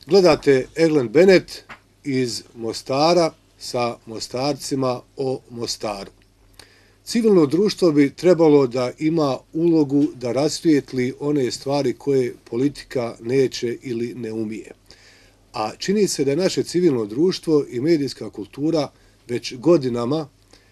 Gledate Eglen Bennett iz Mostara sa Mostarcima o Mostaru. Civilno društvo bi trebalo da ima ulogu da rasvijetli one stvari koje politika neće ili ne umije. A čini se da je naše civilno društvo i medijska kultura već godinama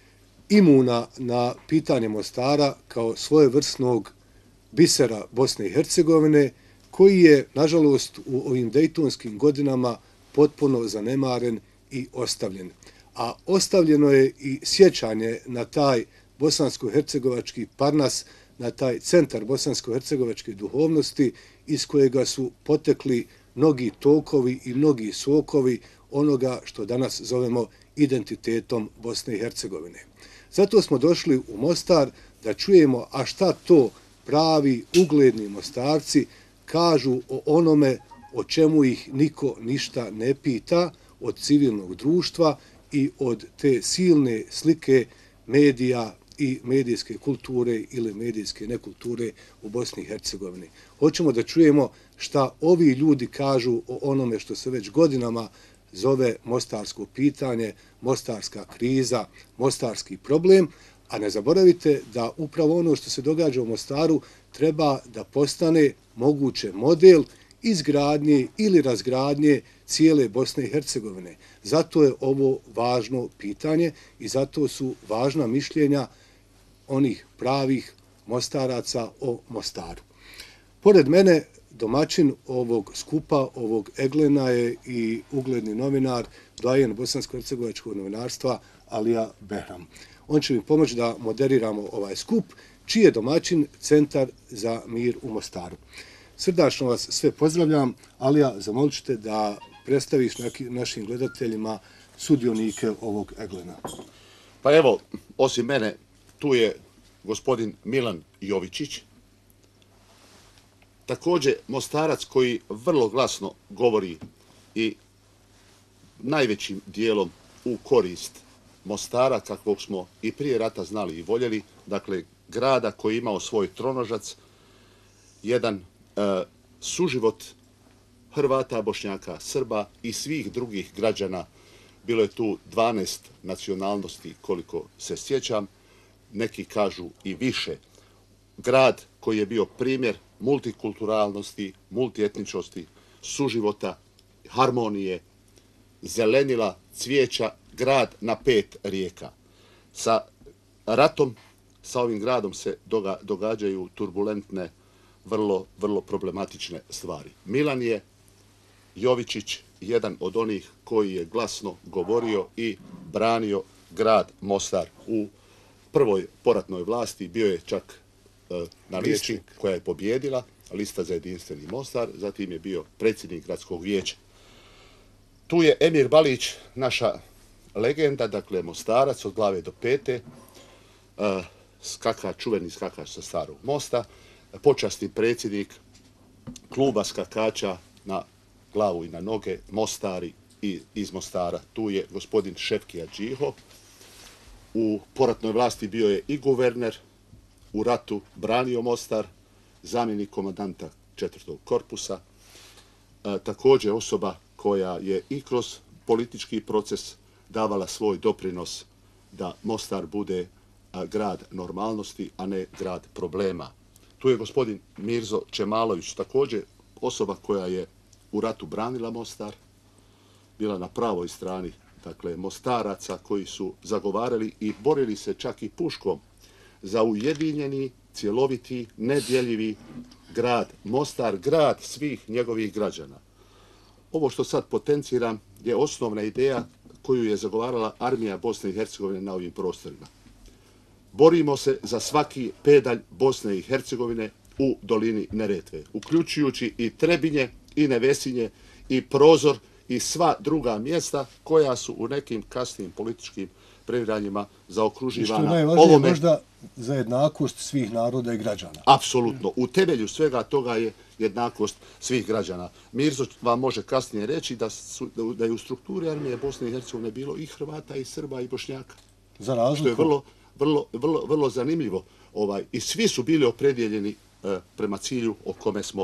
imuna na pitanje Mostara kao svojevrsnog bisera Bosne i Hercegovine, koji je, nažalost, u ovim dejtonskim godinama potpuno zanemaren i ostavljen. A ostavljeno je i sjećanje na taj bosansko-hercegovački parnas, na taj centar bosansko-hercegovačke duhovnosti iz kojega su potekli mnogi tokovi i mnogi sokovi onoga što danas zovemo identitetom Bosne i Hercegovine. Zato smo došli u Mostar da čujemo a šta to pravi ugledni Mostarci kažu o onome o čemu ih niko ništa ne pita od civilnog društva i od te silne slike medija i medijske kulture ili medijske nekulture u Bosni i Hercegovini. Hoćemo da čujemo šta ovi ljudi kažu o onome što se već godinama zove mostarsko pitanje, mostarska kriza, mostarski problem, a ne zaboravite da upravo ono što se događa u Mostaru treba da postane moguće model izgradnje ili razgradnje cijele Bosne i Hercegovine. Zato je ovo važno pitanje i zato su važna mišljenja onih pravih Mostaraca o Mostaru. Pored mene, domaćin ovog skupa, ovog Eglena je i ugledni novinar, doajen bosansko-hercegovačkog novinarstva Alija Behram. On će mi pomoći da moderiramo ovaj skup, čiji je domaćin Centar za mir u Mostaru. Srdačno vas sve pozdravljam. Alija, zamolit ćete da predstaviš našim gledateljima sudionike ovog Eglena. Pa evo, osim mene, tu je gospodin Milan Jovičić, također Mostarac koji vrlo glasno govori i najvećim dijelom u korist Mostara, kakvog smo i prije rata znali i voljeli, dakle grada koji je imao svoj tronožac, jedan suživot Hrvata, Bošnjaka, Srba i svih drugih građana. Bilo je tu 12 nacionalnosti, koliko se sjećam, neki kažu i više. Grad koji je bio primjer multikulturalnosti, multietničnosti, suživota, harmonije, zelenila, cvijeća, grad na 5 rijeka. Sa ratom, sa ovim gradom se događaju turbulentne, vrlo problematične stvari. Milan je Jovičić jedan od onih koji je glasno govorio i branio grad Mostar u prvoj poratnoj vlasti. Bio je čak na listi koja je pobjedila, lista za jedinstveni Mostar, zatim je bio predsjednik gradskog vijeća. Tu je Emir Balić, naša legenda, dakle Mostarac od glave do pete, čuveni skakač sa Starog mosta, počasni predsjednik kluba skakača na glavu i na noge, Mostari i iz Mostara. Tu je gospodin Šefkija Džiho. U poratnoj vlasti bio je i guverner, u ratu branio Mostar, zamjenik komandanta 4. korpusa, također osoba koja je i kroz politički proces davala svoj doprinos da Mostar bude grad normalnosti, a ne grad problema. Tu je gospodin Mirzo Čemalović, također osoba koja je u ratu branila Mostar, bila na pravoj strani, dakle, Mostaraca koji su zagovarali i borili se čak i puškom za ujedinjeni, cjeloviti, nedjeljivi grad Mostar, grad svih njegovih građana. Ovo što sad potenciram je osnovna ideja koju je zagovarala armija Bosne i Hercegovine na ovim prostorima. Borimo se za svaki pedalj Bosne i Hercegovine u dolini Neretve, uključujući i Trebinje, i Nevesinje, i Prozor, i sva druga mjesta koja su u nekim kasnim političkim previranjima zaokruživana. I što najvažnije možda za jednakost svih naroda i građana. Apsolutno. U temelju svega toga je jednakost svih građana. Mirzo vam može kasnije reći da je u strukturi armije Bosne i Hercegovine bilo i Hrvata, i Srba, i Bošnjaka. Za razliku. Što je vrlo zanimljivo. I svi su bili opredjeljeni prema cilju o kome smo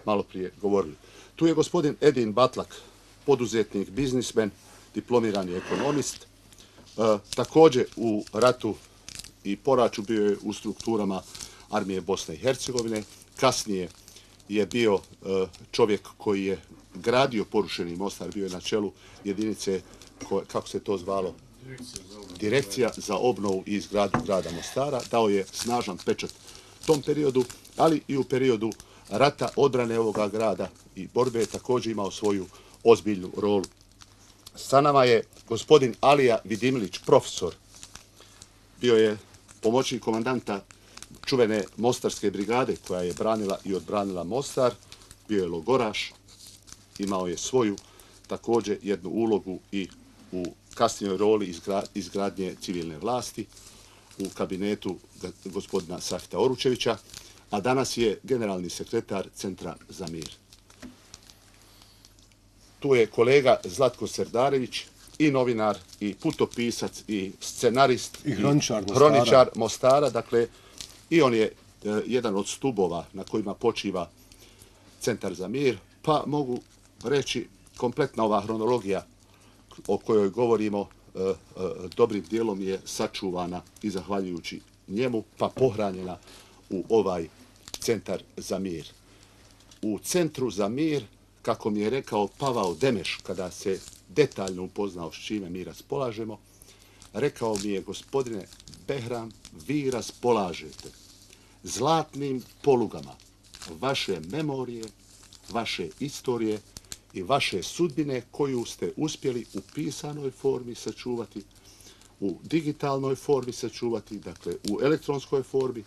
malo prije govorili. Tu je gospodin Edin Batlak, poduzetnik, biznismen, diplomirani ekonomist. Također u ratu i poraću bio je u strukturama armije Bosne i Hercegovine. Kasnije je bio čovjek koji je gradio porušeni Mostar, bio je na čelu jedinice, kako se to zvalo? Direkcija za obnovu i izgradnju grada Mostara. Dao je snažan pečat tom periodu, ali i u periodu rata, odbrane ovoga grada i borbe je također imao svoju ozbiljnu rolu. Sa nama je gospodin Alija Vidimilić, profesor. Bio je pomoćnik komandanta čuvene Mostarske brigade koja je branila i odbranila Mostar. Bio je logoraš, imao je svoju također jednu ulogu i u kasnijoj roli izgradnje civilne vlasti u kabinetu gospodina Safeta Oručevića, a danas je generalni sekretar Centra za mir. Tu je kolega Zlatko Serdarević, i novinar, i putopisac, i scenarist, i hroničar Mostara. Dakle, i on je jedan od stubova na kojima počiva Centar za mir, pa mogu reći kompletna ova hronologija o kojoj govorimo dobrim dijelom je sačuvana i zahvaljujući njemu, pa pohranjena u ovaj Centar za mir. U Centru za mir, kako mi je rekao Pavao Demeš, kada se detaljno upoznao s čime mi raspolažemo, rekao mi je: gospodine Behram, vi raspolažete zlatnim polugama vaše memorije, vaše istorije i vaše sudbine koju ste uspjeli u pisanoj formi sačuvati, u digitalnoj formi sačuvati, dakle u elektronskoj formi,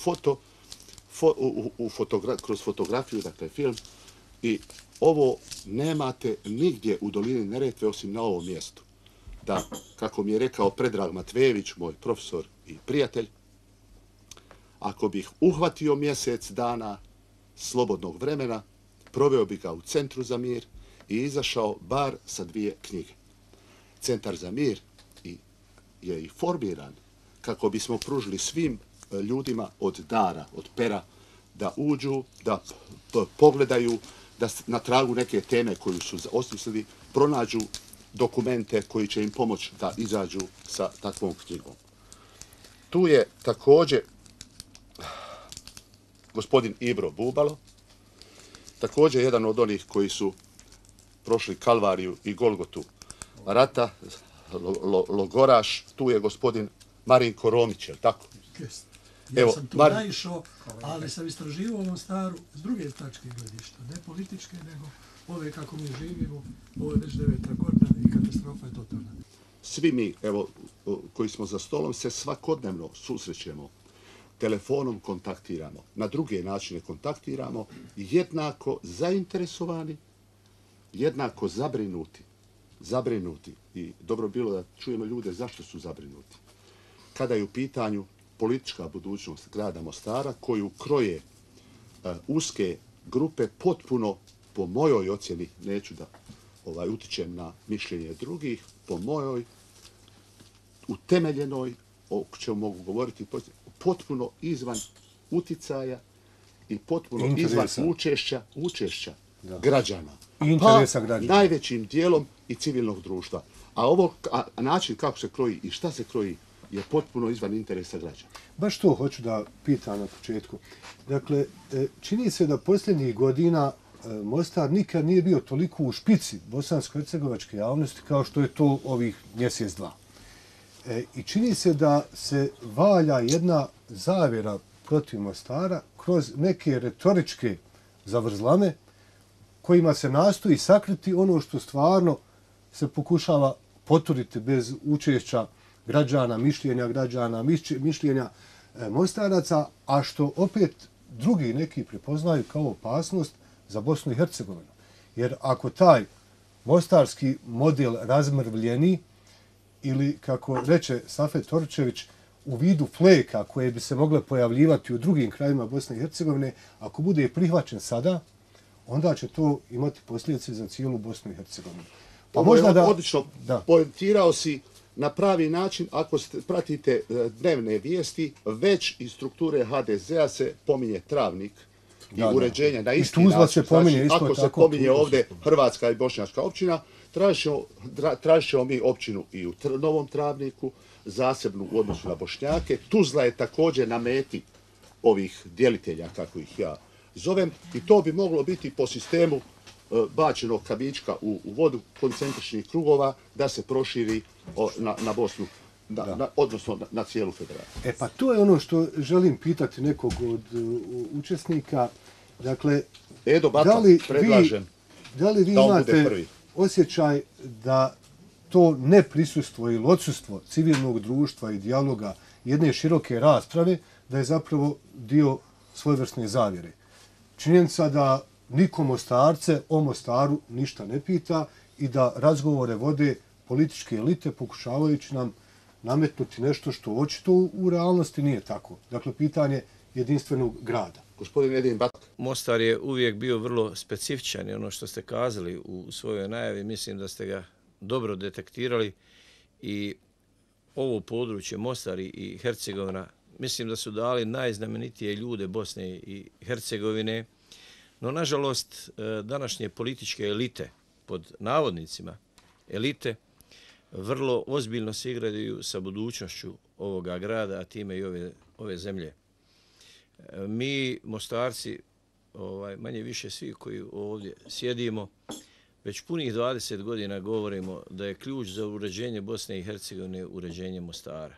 kroz fotografiju, dakle film. I ovo nemate nigdje u dolini Neretve osim na ovom mjestu. Da, kako mi je rekao Predrag Matvejević, moj profesor i prijatelj, ako bih uhvatio mjesec dana slobodnog vremena, proveo bih ga u Centru za mir i izašao bar sa 2 knjige. Centar za mir je i formiran kako bismo pružili svim ljudima od dara, od pera, da uđu, da pogledaju, da na tragu neke teme koju su osmislili, pronađu dokumente koji će im pomoći da izađu sa takvom knjigom. Tu je također gospodin Ibro Bubalo, također jedan od onih koji su prošli Kalvariju i Golgotu rata, logoraš. Tu je gospodin Marinko Romić, je li tako? Ja sam tu naišao, ali sam istraživao u Mostaru s druge tačke gledišta, ne političke, nego ove kako mi živimo, ovo je već 9. godina i katastrofa je totalna. Svi mi, evo, koji smo za stolom, se svakodnevno susrećemo, telefonom kontaktiramo, na druge načine kontaktiramo, jednako zainteresovani, jednako zabrinuti. I dobro bilo da čujemo ljude zašto su zabrinuti. Kada je u pitanju politička budućnost grada Mostara, koju kroje uske grupe potpuno, po mojoj ocjeni, neću da utičem na mišljenje drugih, po mojoj utemeljenoj, o čemu mogu govoriti, potpuno izvan uticaja i potpuno interesa. Izvan učešća građana. Interesa građana. Najvećim dijelom i civilnog društva. A način kako se kroji i šta se kroji je potpuno izvan interesa građana. Baš to hoću da pitam na početku. Dakle, čini se da posljednjih godina Mostar nikad nije bio toliko u špici bosansko-hercegovačke javnosti kao što je to ovih mjesec, dva. I čini se da se valja jedna zavjera protiv Mostara kroz neke retoričke zavrzlame kojima se nastoji sakriti ono što stvarno se pokušava poturiti bez učešća građana, mišljenja Mostaraca, a što opet drugi neki prepoznaju kao opasnost za Bosnu i Hercegovinu. Jer ako taj mostarski model razmrvljeni, ili kako reče Safet Oručević, u vidu fleka koje bi se mogle pojavljivati u drugim krajima Bosne i Hercegovine, ako bude prihvaćen sada, onda će to imati posljedice za cijelu Bosnu i Hercegovinu. Pa možda da odlično poentirao si na pravi način. Ako pratite dnevne vijesti, već iz strukture HDZ-a se pominje Travnik i uređenja na isti način. Znači, ako se pominje ovdje hrvatska i bošnjačka općina, tražit ćemo mi općinu i u Novom Travniku, zasebnu u odnosu na Bošnjake. Tuzla je također na meti ovih djelitelja, kako ih ja zovem, i to bi moglo biti po sistemu bačenog kamička u vodu koncentričnih krugova da se proširi na Bosnu, odnosno na cijelu federaciju. Pa to je ono što želim pitati nekog od učesnika. Dakle, Edo Batal, predlažem da li vi imate osjećaj da to neprisustvo ili odsustvo civilnog društva i dijaloga jedne široke rasprave, da je zapravo dio svojevrsne zavjere? Činjenica da niko Mostarce o Mostaru ništa ne pita i da razgovore vode političke elite pokušavajući nam nametnuti nešto što očito u realnosti nije tako. Dakle, pitanje jedinstvenog grada. Gospodin Edin Batak. Mostar je uvijek bio vrlo specifičan i ono što ste kazali u svojoj najavi, mislim da ste ga dobro detektirali i ovo područje Mostar i Hercegovina, mislim da su dali najznamenitije ljude Bosne i Hercegovine, no nažalost današnje političke elite, pod navodnicima elite, vrlo ozbiljno se igraju sa budućnošću ovoga grada, a time i ove zemlje. Mi, Mostarci, manje više svi koji ovdje sjedimo, već punih 20 godina govorimo da je ključ za uređenje Bosne i Hercegovine uređenje Mostara.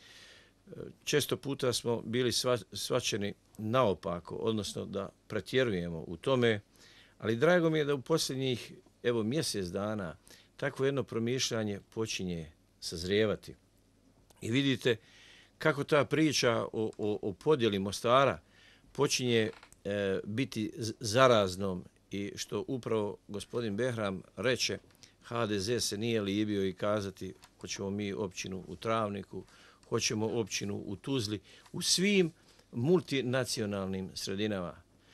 Često puta smo bili shvaćeni naopako, odnosno da pretjerujemo u tome, ali drago mi je da u posljednjih mjesec dana takvo jedno promišljanje počinje sazrijevati. I vidite kako ta priča o podjeli Mostara počinje biti zaraznom i što upravo gospodin Behram reče, HDZ se nije libio i kazati hoćemo mi općinu u Travniku, hoćemo općinu u Tuzli, u svim multinacionalnim sredinama.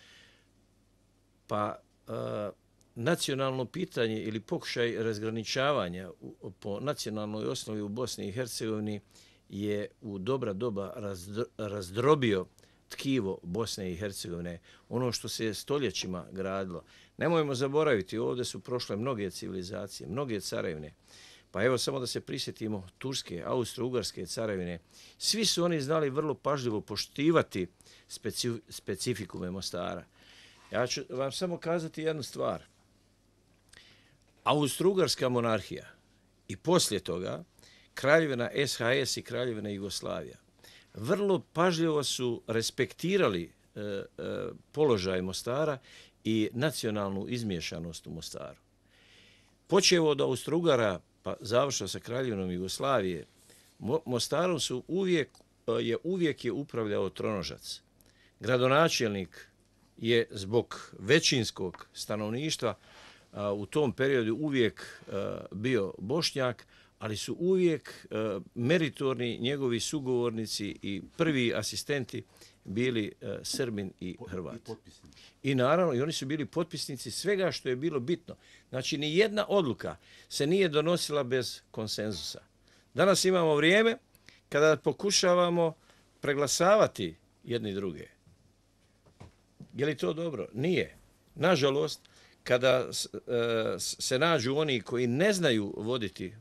Pa nacionalno pitanje ili pokušaj razgraničavanja po nacionalnoj osnovi u Bosni i Hercegovini je u dobra doba razdrobio tkivo Bosne i Hercegovine, ono što se stoljećima gradilo. Nemojmo zaboraviti, ovdje su prošle mnoge civilizacije, mnoge carevine. Pa evo samo da se prisjetimo Turske, Austro-Ugarske carevine. Svi su oni znali vrlo pažljivo poštivati specifikume Mostara. Ja ću vam samo kazati jednu stvar. Austro-Ugarska monarhija i poslije toga Kraljevina SHS i Kraljevina Jugoslavija vrlo pažljivo su respektirali položaj Mostara i nacionalnu izmiješanost u Mostaru. Počevo od Austro-Ugara pa završao sa Kraljevinom Jugoslavije, Mostarom uvijek je upravljao tronožac. Gradonačelnik je zbog većinskog stanovništva u tom periodu uvijek bio Bošnjak, ali su uvijek meritorni njegovi sugovornici i prvi asistenti bili Srbin i Hrvat. I naravno, i oni su bili potpisnici svega što je bilo bitno. Znači, ni jedna odluka se nije donosila bez konsenzusa. Danas imamo vrijeme kada pokušavamo preglasavati jedni druge. Je li to dobro? Nije. Nažalost, kada se nađu oni koji ne znaju voditi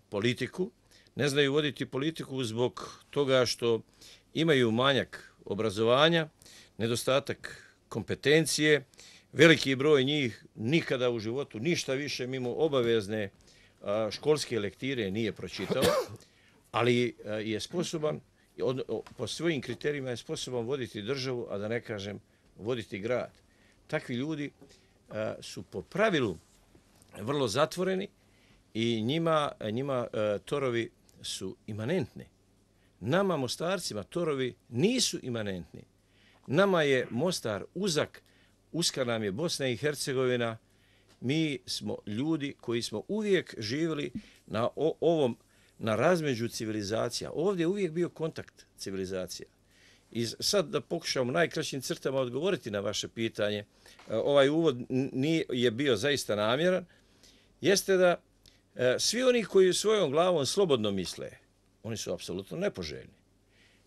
politiku zbog toga što imaju manjak obrazovanja, nedostatak kompetencije, veliki broj njih nikada u životu ništa više mimo obavezne školske lektire nije pročitao, ali je sposoban, po svojim kriterijima je sposoban voditi državu, a da ne kažem voditi grad. Takvi ljudi su po pravilu vrlo zatvoreni i njima torovi su imanentni. Nama Mostarcima torovi nisu imanentni. Nama je Mostar uzak, uska nam je Bosna i Hercegovina. Mi smo ljudi koji smo uvijek živjeli na razmeđu civilizacija. Ovdje je uvijek bio kontakt civilizacija. I sad da pokušamo najkraćim crtama odgovoriti na vaše pitanje, ovaj uvod je bio zaista namjeran, jeste da svi oni koji svojom glavom slobodno misle, oni su apsolutno nepoželjni.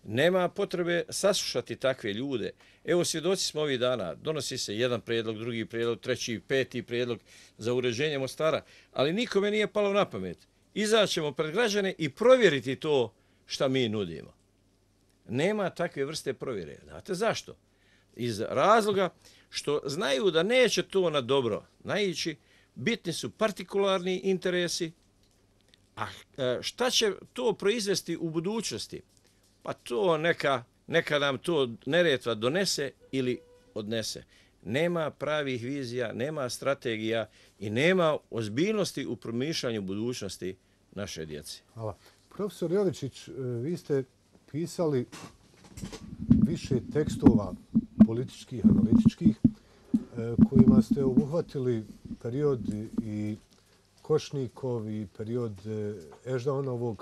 Nema potrebe saslušati takve ljude. Evo, svjedoci smo ovih dana, donosi se jedan prijedlog, drugi prijedlog, treći, peti prijedlog za uređenje Mostara, ali nikome nije palo na pamet. Izaćemo pred građane i provjeriti to šta mi nudimo. Nema takve vrste provjere. Znate zašto? Iz razloga što znaju da neće to na dobro naići, bitni su partikularni interesi, a šta će to proizvesti u budućnosti? Pa to neka nam to Neretva donese ili odnese. Nema pravih vizija, nema strategija i nema ozbiljnosti u promišljanju budućnosti naše djece. Hvala. Profesor Jovičić, vi ste pisali više tekstova političkih, analitičkih, kojima ste obuhvatili period i Košnikov i period Eždaonovog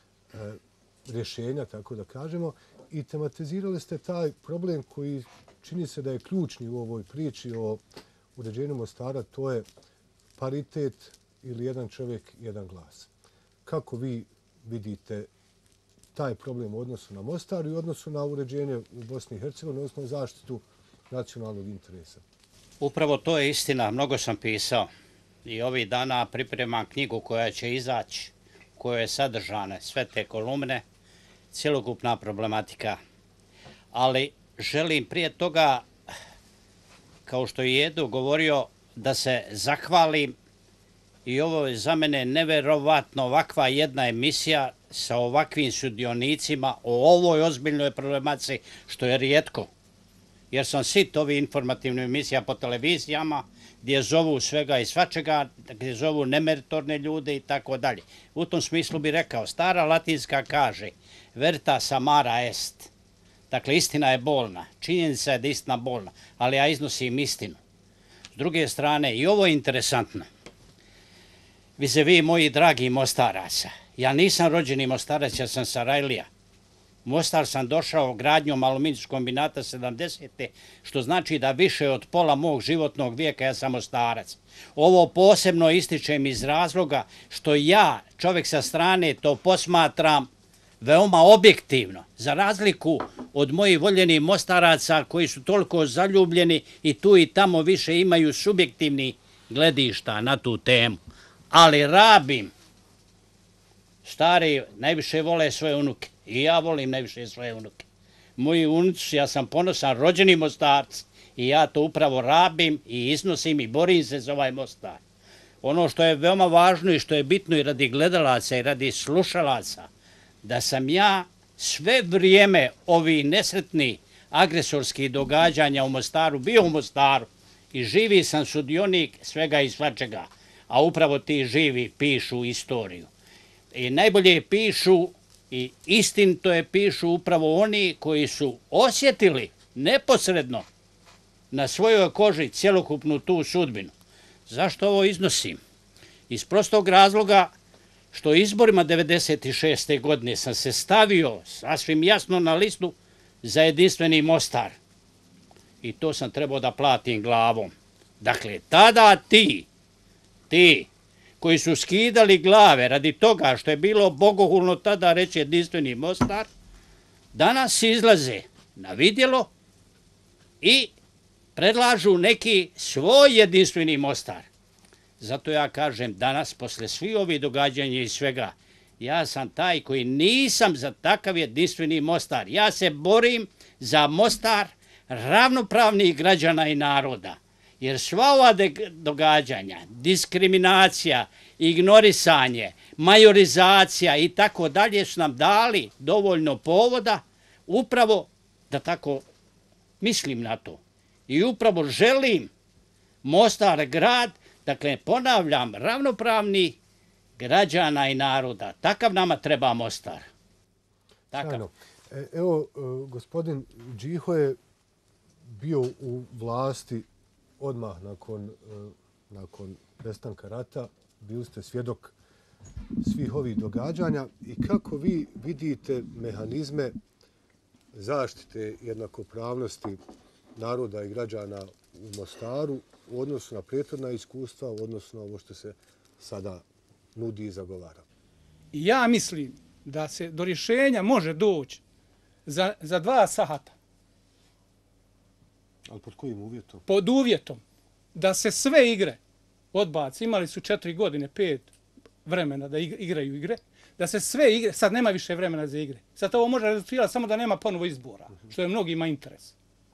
rješenja, tako da kažemo, i tematizirali ste taj problem koji čini se da je ključni u ovoj priči o uređenju Mostara, to je paritet ili jedan čovjek, jedan glas. Kako vi vidite taj problem u odnosu na Mostar i u odnosu na uređenje u Bosni i Hercegovini, odnosno zaštitu nacionalnog interesa? Upravo to je istina, mnogo sam pisao i ovih dana pripremam knjigu koja će izaći, u kojoj je sadržane sve te kolumne, cjelokupna problematika. Ali želim prije toga, kao što je Edo govorio, da se zahvalim i ovo je za mene neverovatno ovakva jedna emisija sa ovakvim sudionicima o ovoj ozbiljnoj problematici, što je rijetko. Jer sam sit ovih informativnih emisija po televizijama gdje zovu svega i svačega, gdje zovu nemeritorne ljude i tako dalje. U tom smislu bi rekao, stara latinska kaže veritas amara est. Dakle, istina je bolna. Činjenica je da je istina bolna, ali ja iznosim istinu. S druge strane, i ovo je interesantno. Vizavi moji dragi Mostaraca. Ja nisam rođeni Mostarac, ja sam Sarajlija. U Mostar sam došao gradnjom aluminijskog kombinata 70. što znači da više od pola mog životnog vijeka ja sam Mostarac. Ovo posebno ističem iz razloga što ja, čovjek sa strane, to posmatram veoma objektivno, za razliku od mojih voljenih Mostaraca koji su toliko zaljubljeni i tu i tamo više imaju subjektivni gledišta na tu temu. Ali rabim, stari najviše vole svoje unuke i ja volim najviše svoje unuke. Moji unuci, ja sam ponosan, rođeni Mostarci i ja to upravo rabim i iznosim i borim se za ovaj Mostar. Ono što je veoma važno i što je bitno i radi gledalaca i radi slušalaca, da sam ja sve vrijeme ovih nesretnih agresorskih događanja u Mostaru bio u Mostaru i živi sam sudionik svega i svačega, a upravo ti živi pišu istoriju. I najbolje pišu i istinito je pišu upravo oni koji su osjetili neposredno na svojoj koži cjelokupnu tu sudbinu. Zašto ovo iznosim? Iz prostog razloga što izborima 1996. godine sam se stavio sasvim jasno na listu za jedinstveni Mostar. I to sam trebao da platim glavom. Dakle, tada ti koji su skidali glave radi toga što je bilo bogohulno tada reći jedinstveni Mostar, danas izlaze na vidjelo i predlažu neki svoj jedinstveni Mostar. Zato ja kažem danas, posle svih ovih događanja i svega, ja sam taj koji nisam za takav jedinstveni Mostar. Ja se borim za Mostar ravnopravnih građana i naroda. Jer sva ova događanja, diskriminacija, ignorisanje, majorizacija i tako dalje su nam dali dovoljno povoda upravo da tako mislim na to. I upravo želim Mostar grad, dakle ponavljam, ravnopravni građana i naroda. Takav nama treba Mostar. Takav. Evo, gospodin Džiho je bio u vlasti odmah nakon prestanka rata. Bili ste svjedok svih ovih događanja i kako vi vidite mehanizme zaštite jednakopravnosti naroda i građana u Mostaru u odnosu na prethodna iskustva, u odnosu na ovo što se sada nudi i zagovara? Ja mislim da se do rješenja može doći za 2 sata. Ali pod kojim uvjetom? Pod uvjetom da se sve igre odbaci. Imali su 4 godine, 5 vremena da igraju igre. Da se sve igre, sad nema više vremena za igre. Sad ovo može rezultirati samo da nema ponovo izbora, što je mnogima interes.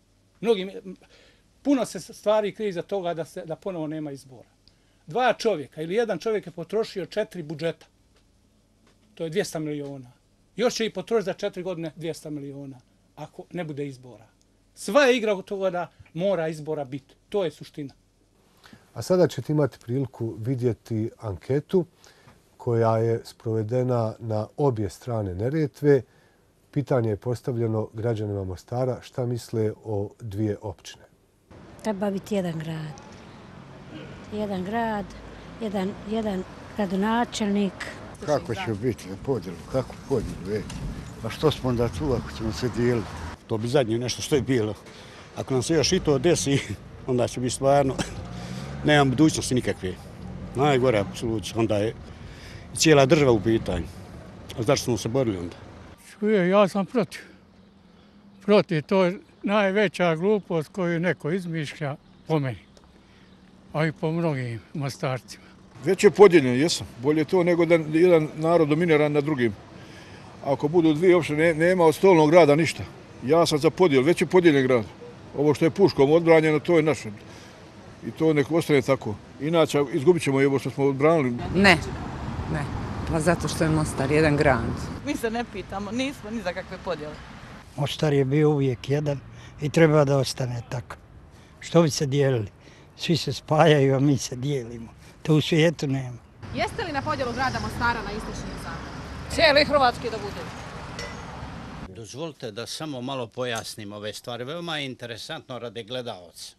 Puno se stvari krije za toga da ponovo nema izbora. 2 čovjeka ili 1 čovjek je potrošio 4 budžeta. To je 200 miliona. Još će i potrošiti za 4 godine 200 miliona, ako ne bude izbora. Sva je igra od toga da mora izbora biti. To je suština. A sada ćete imati priliku vidjeti anketu koja je sprovedena na obje strane Neretve. Pitanje je postavljeno građanima Mostara šta misle o 2 općine. Treba biti 1 grad. 1 grad, jedan gradonačelnik. Kako će biti podjelu? Kako podjelu? Pa što smo onda tu ako ćemo se dijeliti? To bi zadnje nešto što je bilo. Ako nam se još i to desi, onda će biti stvarno, nema budućnosti nikakve. Najgore apsolutno, onda je cijela država u pitanju. A zašto smo se borili onda? Ja sam protiv. Protiv, to je najveća glupost koju neko izmišlja po meni, a i po mnogim Mostarcima. Već je podijeljen, jesam. Bolje to nego da jedan narod dominira nad drugim. Ako budu 2 opštine, nema od stolnog grada ništa. Ja sam za podijel, već je podijeljen grad. Ovo što je puškom odbranjeno, to je naše. I to nek ostane tako. Inače, izgubit ćemo i ovo što smo odbranili. Ne. Pa zato što je Mostar 1 grad. Mi se ne pitamo, nismo ni za kakve podjele. Mostar je bio uvijek jedan i treba da ostane tako. Što bi se dijelili? Svi se spajaju, a mi se dijelimo. To u svijetu nema. Jeste li na podjelu grada Mostara na istočni i zapadni? Cijeli Hrvatski da bude. Dozvolite da samo malo pojasnim ove stvari. Veoma je interesantno radi gledalaca.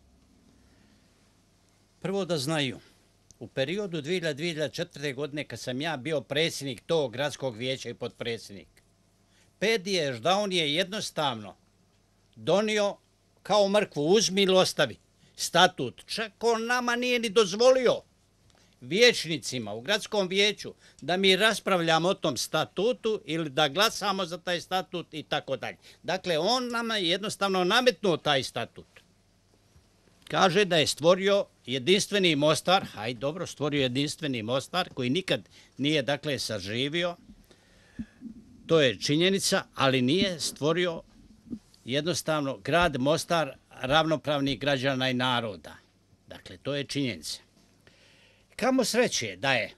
Prvo da znaju, u periodu 2004. godine kad sam ja bio predsjednik tog gradskog vijeća i potpredsjednik, Pedije Ždaun je jednostavno donio kao mrkvu, uzmi ili ostavi, statut. Čak on nama nije ni dozvolio, vijećnicima u gradskom vijeću, da mi raspravljamo o tom statutu ili da glasamo za taj statut i tako dalje. Dakle, on nama je jednostavno nametnuo taj statut. Kaže da je stvorio jedinstveni Mostar, hajde dobro, stvorio jedinstveni Mostar koji nikad nije, dakle, saživio. To je činjenica, ali nije stvorio jednostavno grad Mostar ravnopravnih građana i naroda. Dakle, to je činjenica. Kamo sreće da je.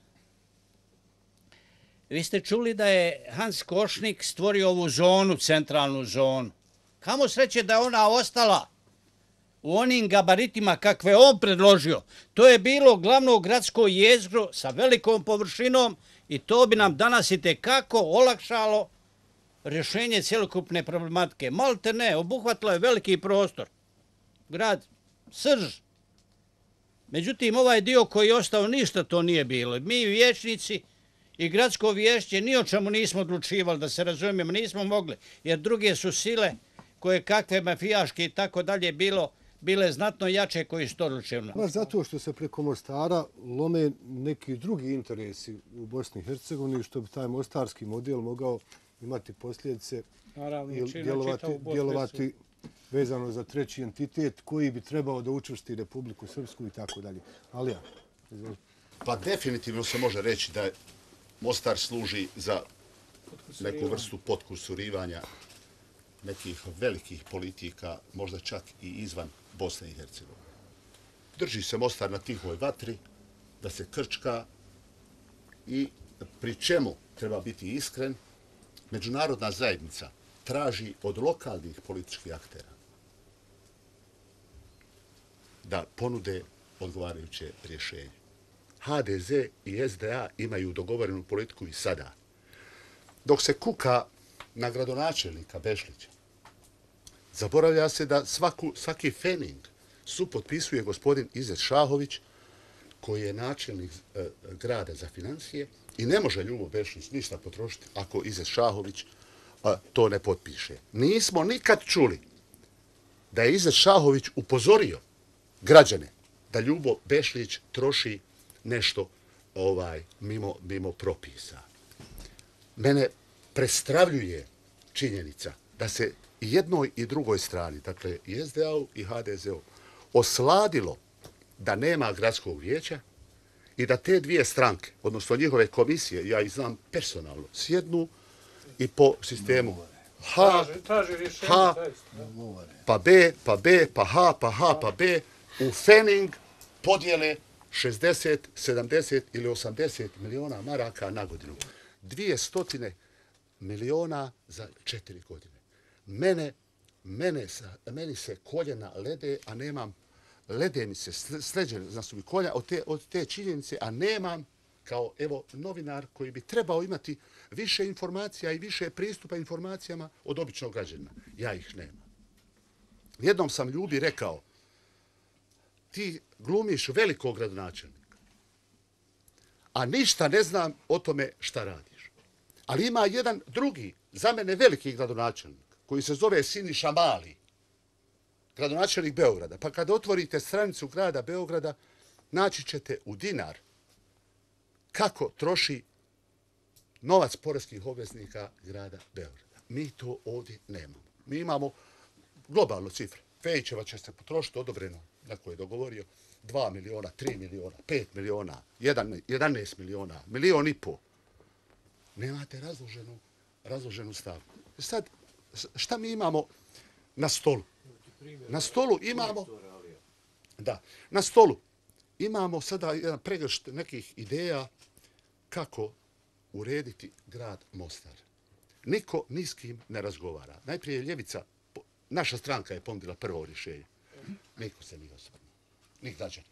Vi ste čuli da je Hans Košnik stvorio ovu zonu, centralnu zonu. Kamo sreće da je ona ostala u onim gabaritima kakve on predložio. To je bilo glavno gradsko jezgro sa velikom površinom i to bi nam danas i tekako olakšalo rješenje cjelokupne problematike. Malte ne, obuhvatilo je veliki prostor. Grad, srž. Međutim, ovaj dio koji je ostao, ništa to nije bilo. Mi vijećnici i gradsko vijeće ni o čemu nismo odlučivali, da se razumijemo, nismo mogli, jer druge su sile koje kakve mafijaške i tako dalje bile znatno jače koji su to odlučivali. Baš zato što se preko Mostara lome neki drugi interesi u Bosni i Hercegovini, što bi taj mostarski model mogao imati posljedice i djelovati vezano za treći entitet koji bi trebao da učvrsti Republiku Srpsku i tako dalje. Ali ja, izvolite. Pa definitivno se može reći da Mostar služi za neku vrstu potkusurivanja nekih velikih politika, možda čak i izvan Bosne i Hercegovine. Drži se Mostar na tihoj vatri, da se krčka i pri čemu treba biti iskren, međunarodna zajednica traži od lokalnih političkih aktera da ponude odgovarajuće rješenje. HDZ i SDA imaju dogovorenu politiku i sada. Dok se kuka na gradonačelnika Bešlića, zaboravlja se da svaki fening supotpisuje gospodin Izet Šahović, koji je načelnik grada za financije i ne može Ljubo Bešlić ništa potrošiti ako Izet Šahović to ne potpiše. Nismo nikad čuli da je Izet Šahović upozorio građane da Ljubo Bešlić troši nešto mimo propisa. Mene prestravljuje činjenica da se i jednoj i drugoj strani, dakle i SDA-u i HDZ-u, osladilo da nema gradskog vijeća i da te dvije stranke, odnosno njihove komisije, ja ih znam personalno, sjednu i po sistemu H, pa B, pa B, pa H, pa H, pa B, u Fening podijele 60, 70 ili 80 miliona maraka na godinu. 200 miliona za 4 godine. Meni se koljena lede, a nemam, lede mi se sleđene, znači mi kolja od te činjenice, a nemam kao evo novinar koji bi trebao imati više informacija i više pristupa informacijama od običnog građanina. Ja ih nemam. Jednom sam Ljubi rekao, ti glumiš velikog gradonačelnika, a ništa ne znam o tome šta radiš. Ali ima jedan drugi, za mene veliki gradonačelnik, koji se zove Siniša Mali, gradonačelnik Beograda. Pa kada otvorite stranicu grada Beograda, naći ćete u dinar kako troši novac poreskih obveznika grada Beograda. Mi to ovdje nemamo. Mi imamo globalno cifre. Fejićeva će se potrošiti odobreno, neko je dogovorio, 2 miliona, 3 miliona, 5 miliona, 11 miliona, 1,5 miliona. Nemate razloženu stavku. Sad, šta mi imamo na stolu? Na stolu imamo... Da, na stolu imamo sada jedan pregršt nekih ideja kako urediti grad Mostar. Niko ni s kim ne razgovara. Najprije Ljevica, naša stranka je ponudila prvo rješenje. Niko se nije osvrnuo. Ni građani.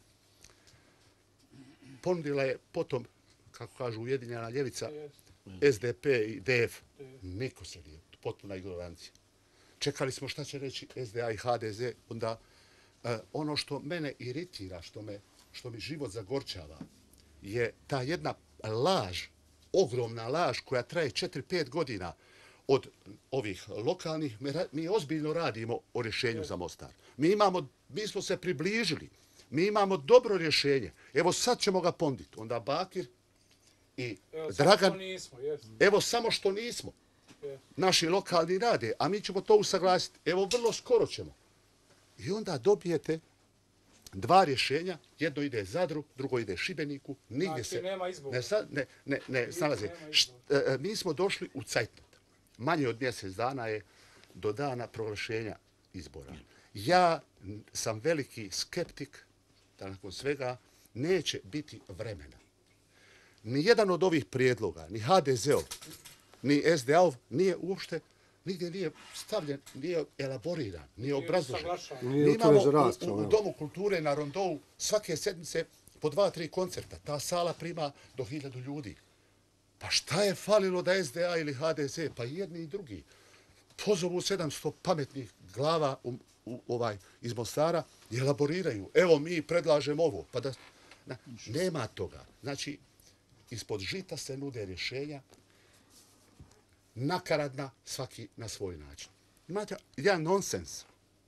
Ponudila je potom, kako kažu Ujedinjena Ljevica, SDP i DF. Niko se nije. Potpuna ignorancija. Čekali smo šta će reći SDA i HDZ. Onda ono što mene iritira, što mi život zagorčava, je ta jedna laž, ogromna laž koja traje 4-5 godina od ovih lokalnih. Mi ozbiljno radimo o rješenju za Mostar. Mi smo se približili. Mi imamo dobro rješenje. Evo sad ćemo ga ponditi. Onda Bakir i Dragan. Evo samo što nismo. Naši lokalni rade, a mi ćemo to usaglasiti. Evo vrlo skoro ćemo. I onda dobijete dva rješenja, jedno ide Zadru, drugo ide Šibeniku, nigdje se ne snalaze. Mi smo došli u cajtnot. Manje od mjesec dana je do dana proglašenja izbora. Ja sam veliki skeptik da nakon svega neće biti vremena. Nijedan od ovih prijedloga, ni HDZ-ov, ni SDA-ov, nije uopšte, nigdje nije stavljen, nije elaboriran, nije obrazložen. Mi imamo u Domu kulture na Rondovu svake sedmice po 2-3 koncerta. Ta sala prima do 1000 ljudi. Pa šta je falilo da SDA ili HDZ, pa i jedni i drugi, pozovu 700 pametnih glava iz Mostara i elaboriraju. Evo mi predlažemo ovo. Pa da, nema toga. Znači, ispod žita se nude rješenja, nakaradna, svaki na svoj način. Imate jedan nonsens.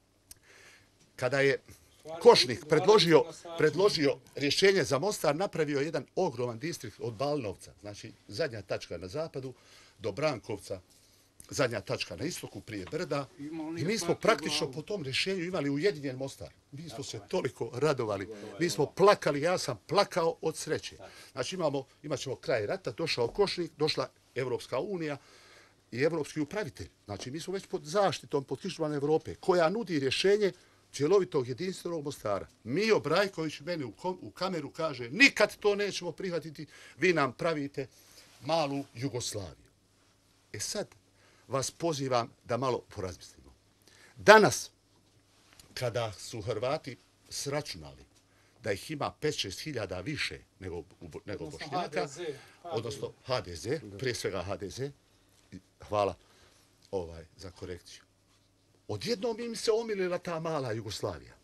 Kada je Košnik predložio rješenje za Mostar, napravio jedan ogroman distrikt od Balnovca, znači zadnja tačka na zapadu, do Brankovca, zadnja tačka na istoku, prije Brda. I mi smo praktično po tom rješenju imali ujedinjen Mostar. Mi smo se toliko radovali. Mi smo plakali, ja sam plakao od sreće. Znači imat ćemo kraj rata, došao Košnik, došla Evropska unija i evropski upravitelj. Znači mi smo već pod zaštitom, pod kišobranom Evrope, koja nudi rješenje cjelovitog jedinstvenog Mostara. Mijo Brajković meni u kameru kaže, nikad to nećemo prihvatiti, vi nam pravite malu Jugoslaviju. E sad vas pozivam da malo porazmislimo. Danas, kada su Hrvati sračunali da ih ima 5-6 hiljada više nego Bošnjaka, odnosno HDZ, prije svega HDZ, hvala za korekciju. Odjednom im se omilila ta mala Jugoslavija.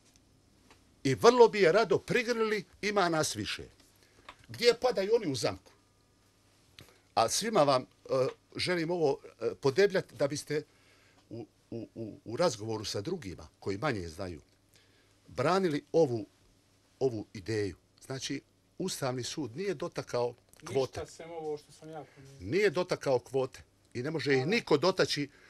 I vrlo bi je rado prigrlili, ima nas više. Gdje padaju oni u zamku? A svima vam želim ovo podebljati da biste u razgovoru sa drugima, koji manje znaju, branili ovu ideju. Znači, Ustavni sud nije dotakao kvote. Nije dotakao kvote. I ne može ih niko dotaći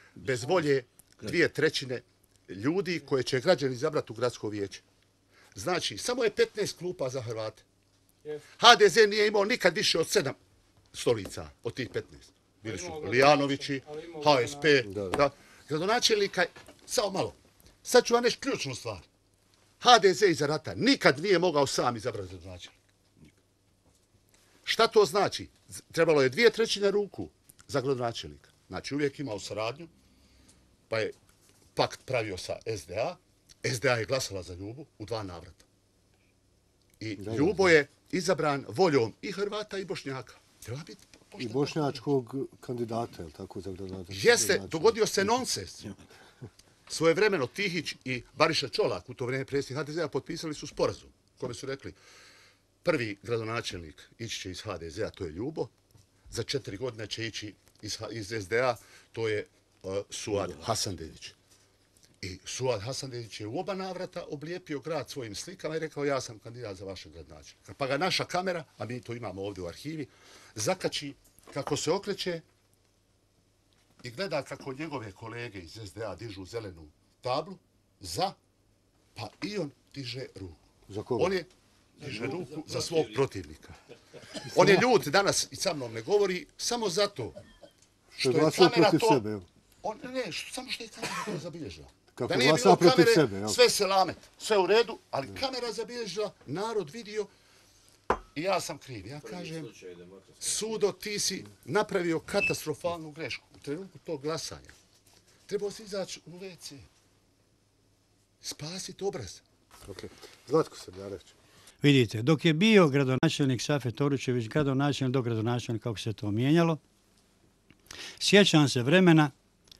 bez volje 2/3 ljudi koje će građani izabrati u gradsko vijeće. Znači, samo je 15 klupa za Hrvate. HDZ nije imao nikad više od 7 stolica od tih 15. Bili su Lijanovići, HSP, da. Gradonačelnika, samo malo. Sad ću vam reći ključnu stvar. HDZ iza rata nikad nije mogao sam izabrati gradonačelnika. Šta to znači? Trebalo je 2/3 ruku za gradonačelnika. Znači, uvijek imao saradnju, pa je pakt pravio sa SDA. SDA je glasala za Ljubu u 2 navrata. I Ljubo je izabran voljom i Hrvata i Bošnjaka. Treba biti i bošnjačkog kandidata, je li tako, za gradonačelnika? Jeste, dogodio se nonsens. Svojevremeno Tihić i Bariša Čolak, u to vrijeme predsjednik HDZ-a, potpisali su sporazum u kome su rekli prvi gradonačelnik ići će iz HDZ-a, to je Ljubo, za 4 godine će ići iz SDA, to je Suad Hasanbegović. I Suad Hasanbegović je u oba navrata oblijepio grad svojim slikama i rekao ja sam kandidat za vašeg gradonačelnika. Pa ga naša kamera, a mi to imamo ovdje u arhivi, zakači kako se okreće i gleda kako njegove kolege iz SDA dižu zelenu tablu za, pa i on diže ruku. Za koga? On je diže ruku za svog protivnika. On je ljut danas i sa mnom ne govori samo zato što je kamera to... samo što je kamera to zabilježila. Da nije bilo kamere, sve selamet, sve u redu, ali kamera zabilježila, narod vidio i ja sam kriv. Ja kažem, Sudo, ti si napravio katastrofalnu grešku u trenutku tog glasanja. Trebao si izaći u WC. Spasiti obraz. Zlatko Srdarević. Vidite, dok je bio gradonačelnik Safet Oručević, gradonačelnik do gradonačelnika, kako se to mijenjalo, sjećam se vremena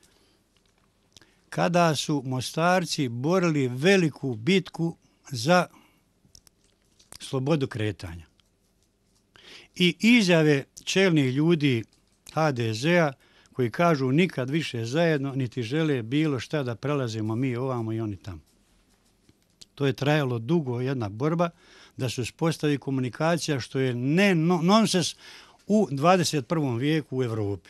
kada su Mostarci borili veliku bitku za slobodu kretanja. I izjave čelnih ljudi HDZ-a koji kažu nikad više zajedno, niti žele bilo šta da prelazimo mi ovamo i oni tamo. To je trajalo dugo, jedna borba, da se uspostavi komunikacija što je nonsens u 21. vijeku u Evropi.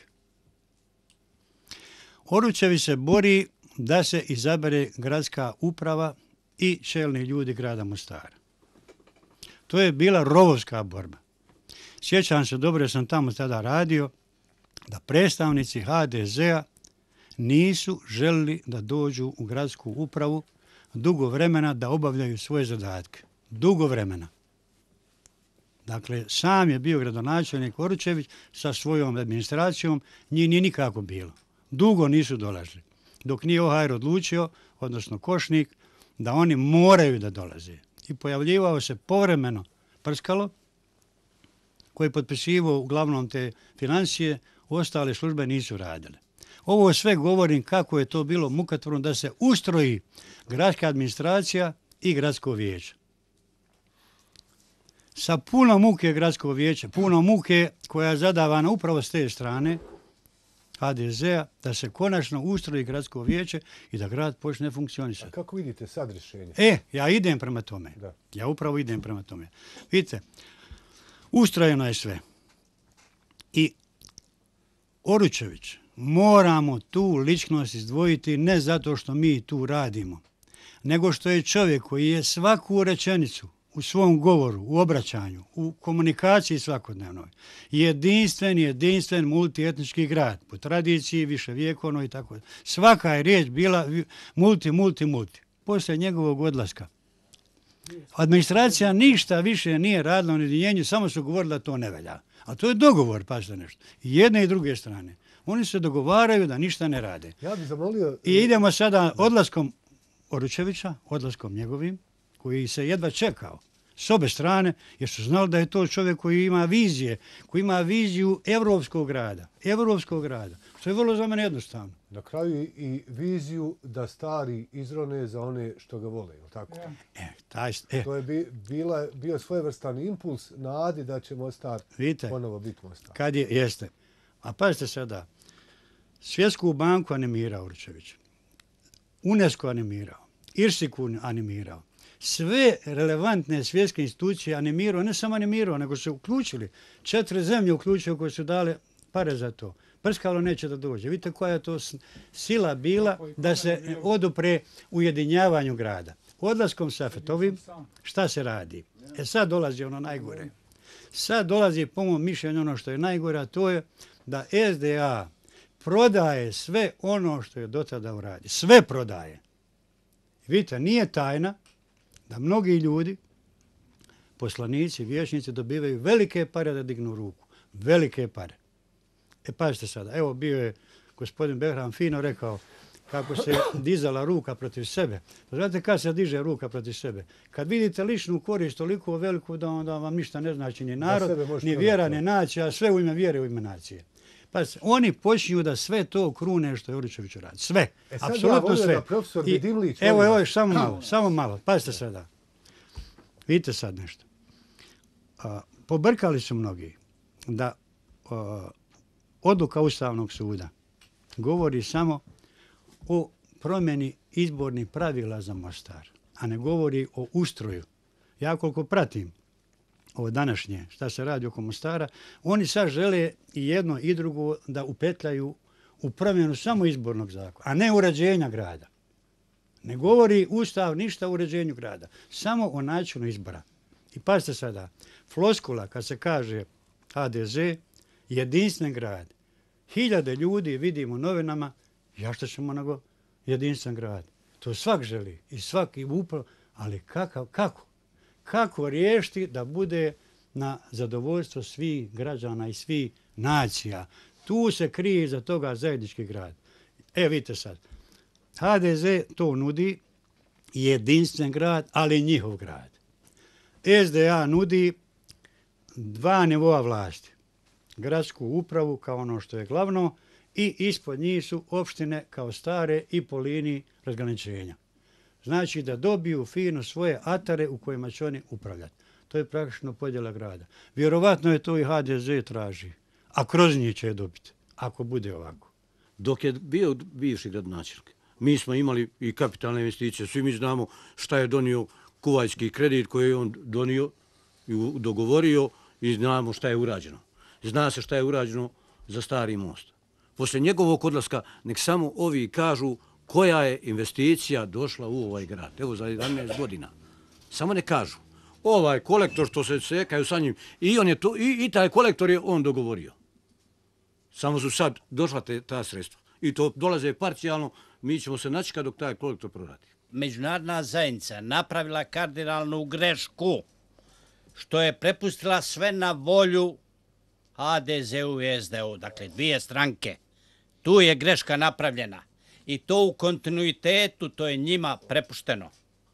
Oručević se bori da se izabere gradska uprava i čelni ljudi grada Mostara. To je bila rovovska borba. Sjećam se, dobro sam tamo tada radio, da predstavnici HDZ-a nisu želili da dođu u gradsku upravu dugo vremena da obavljaju svoje zadatke. Dugo vremena. Dakle, sam je bio gradonačelnik Oručević sa svojom administracijom, njih nije nikako bilo. Dugo nisu dolazili. Dok nije OHR odlučio, odnosno Košnik, da oni moraju da dolaze. I pojavljivao se povremeno Prskalo, koji je potpisivao uglavnom te financije, ostale službe nisu radile. Ovo sve govorim kako je to bilo mukotrpno da se ustroji gradska administracija i gradsko vijeće. Sa puno muke gradsko vijeće, puno muke koja je zadavana upravo s te strane HDZ-a, da se konačno ustroji gradsko vijeće i da grad počne funkcionisati. A kako vidite sad rješenje? Ja idem prema tome. Da. Ja upravo idem prema tome. Vidite, ustrojeno je sve. I Oručević, moramo tu ličnost izdvojiti ne zato što mi tu radimo, nego što je čovjek koji je svaku rečenicu u svom govoru, u obraćanju, u komunikaciji svakodnevnoj, jedinstven multietnički grad, po tradiciji, viševjekovnoj i tako. Svaka je riječ bila multi. Poslije njegovog odlaska. Administracija ništa više nije radila u ujedinjenju, samo su govorili da to ne velja. A to je dogovor, pazite nešto. I jedne i druge strane. Oni se dogovaraju da ništa ne rade. Ja bih zamolio... I idemo sada odlaskom Oručevića, odlaskom njegovim, koji se jedva čekao s obe strane, jer su znali da je to čovjek koji ima vizije, koji ima viziju evropskog grada, što je vrlo za mene jednostavno. Na kraju i viziju da stari izrone za one što ga vole, je li tako? To je bio svojevrstan impuls nadi da će Mostar ponovo biti Mostar. Jeste. A pazite sada, Svjetsku banku animirao Oručević, UNESCO animirao, Irsiku animirao, sve relevantne svjetske institucije animirao, ne samo animirao, nego se uključili. 4 zemlje uključio koje su dale pare za to. Prskalo neće da dođe. Vidite koja je to sila bila da se odupre ujedinjavanju grada. Odlaskom Safetovim, šta se radi? Sad dolazi ono najgore. Sad dolazi, po mom mišljenju, ono što je najgore, a to je da SDA prodaje sve ono što je do tada uradio. Sve prodaje. Vidite, nije tajna da mnogi ljudi, poslanici, vijećnici, dobivaju velike pare da dignu ruku. Velike pare. Pazite sada, evo bio je gospodin Behram fino rekao kako se dizala ruka protiv sebe. Znate kad se diže ruka protiv sebe? Kad vidite ličnu korist toliko veliku da onda vam ništa ne znači ni narod, ni vjera, ni nacija, sve u ime vjere, u ime nacije. Pa oni počinju da sve to krune što je Juričević radi. Sve. Apsolutno sve. Evo, samo malo. Pazite sada. Vidite sad nešto. Pobrkali su mnogi da odluka Ustavnog suda govori samo o promjeni izbornih pravila za Mostar, a ne govori o ustroju. Ja koliko pratim ovo današnje, šta se radi oko Mostara, oni sad žele i jedno i drugo da upetljaju u promjenu samo izbornog zakona, a ne uređenja grada. Ne govori Ustav ništa o uređenju grada, samo o načinu izbora. I pazite sada, floskula kad se kaže HDZ, jedinstven grad, 1000 ljudi vidimo u novinama, ja što ćemo nego jedinstven grad. To svak želi i svaki upravo, ali kako? Kako riješiti da bude na zadovoljstvo svih građana i svih nacija? Tu se krije za toga zajednički grad. Vidite sad, HDZ to nudi, jedinstven grad, ali njihov grad. SDA nudi 2 nivoa vlasti. Gradsku upravu kao ono što je glavno i ispod njih su opštine kao stare i po liniji razgraničenja. Znači da dobiju fino svoje atare u kojima će oni upravljati. To je praktično podjela grada. Vjerovatno je to i HDZ traži, a kroz njih će je dobiti, ako bude ovako. Dok je bio bivši gradonačelnik, mi smo imali i kapitalne investicije. Svi mi znamo šta je donio kuvajski kredit koji je on donio i dogovorio i znamo šta je urađeno. Zna se šta je urađeno za Stari most. Posle njegovog odlaska nek samo ovi kažu koja je investicija došla u ovaj grad. Evo za 11 godina. Samo ne kažu. Ovaj kolektor što se sekaju sa njim i on je to, i taj kolektor je on dogovorio. Samo su sad došla ta sredstva. I to dolaze parcijalno, mi ćemo se načekati dok taj kolektor proradi. Međunarodna zajednica napravila kardinalnu grešku što je prepustila sve na volju HDZ-u i SD-u, dakle 2 stranke. Tu je greška napravljena i to u kontinuitetu, to je njima prepušteno.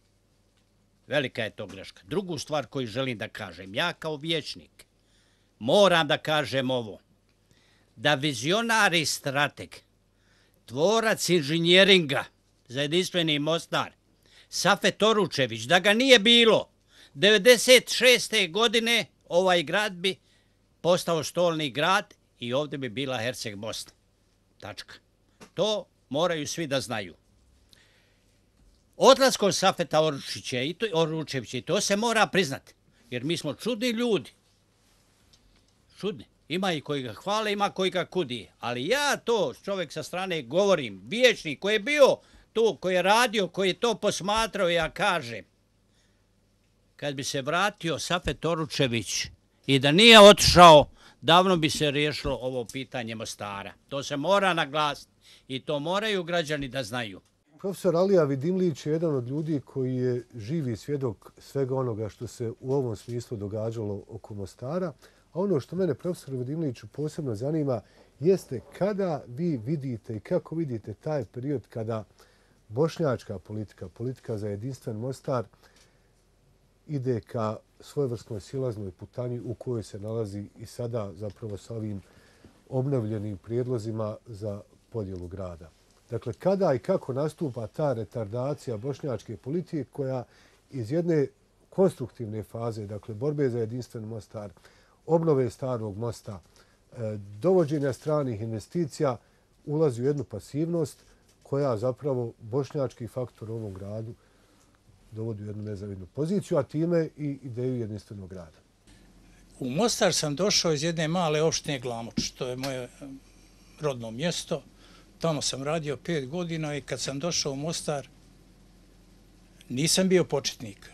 Velika je to greška. Drugu stvar koju želim da kažem, ja kao vijećnik moram da kažem ovo, da vizionar i strateg, tvorac inženjeringa za jedinstveni Mostar, Safet Oručević, da ga nije bilo, 96. godine ovaj grad bi postao stolni grad i ovdje bi bila Herceg Bosna. Tačka. To moraju svi da znaju. Odlaskom Safeta Oručevića, i to se mora priznati, jer mi smo čudni ljudi. Čudni. Ima i koji ga hvale, ima koji ga kudi. Ali ja to, čovjek sa strane, govorim, vijećnik koji je bio tu, koji je radio, koji je to posmatrao, ja kažem, kad bi se vratio Safet Oručević i da nije otišao, davno bi se riješilo ovo pitanje Mostara. To se mora naglasiti i to moraju građani da znaju. Profesor Alija Vidimlić je jedan od ljudi koji je živi svjedok svega onoga što se u ovom smislu događalo oko Mostara. A ono što mene, profesor Vidimliću, posebno zanima jeste kada vi vidite i kako vidite taj period kada bošnjačka politika, politika za jedinstven Mostar, ide ka svojevrsnoj silaznoj putanji u kojoj se nalazi i sada zapravo sa ovim obnovljenim prijedlozima za podjelu grada. Dakle, kada i kako nastupa ta retardacija bošnjačke politike koja iz jedne konstruktivne faze, dakle borbe za jedinstven Mostar, obnove Starog mosta, dovođenja stranih investicija, ulazi u jednu pasivnost koja zapravo bošnjački faktor u ovom gradu dovodi u jednu nezavidnu poziciju, a time i ideju jedinstvenog grada. U Mostar sam došao iz jedne male opštine Glamoč, to je moje rodno mjesto. Tamo sam radio 5 godina i kad sam došao u Mostar, nisam bio početnik.